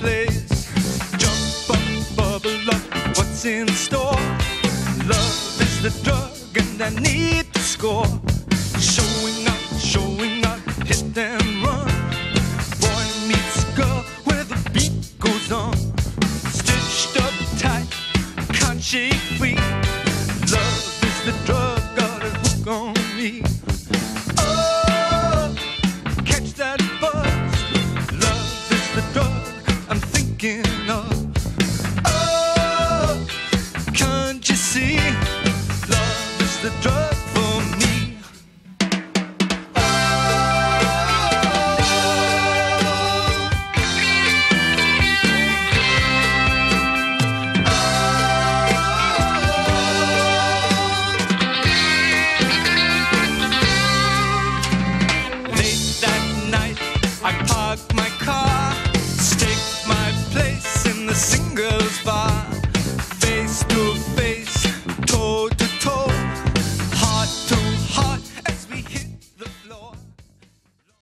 place. Jump up, bubble up, what's in store? Love is the drug and I need to score. Showing up, hit and run. Boy meets girl where the beat goes on. Stitched up tight, can't shake free. Love is the drug, got a hook on me. Oh, catch that buzz. Love is the drug I'm thinking of. Oh, can't you see? Love is the drug for me. I parked my car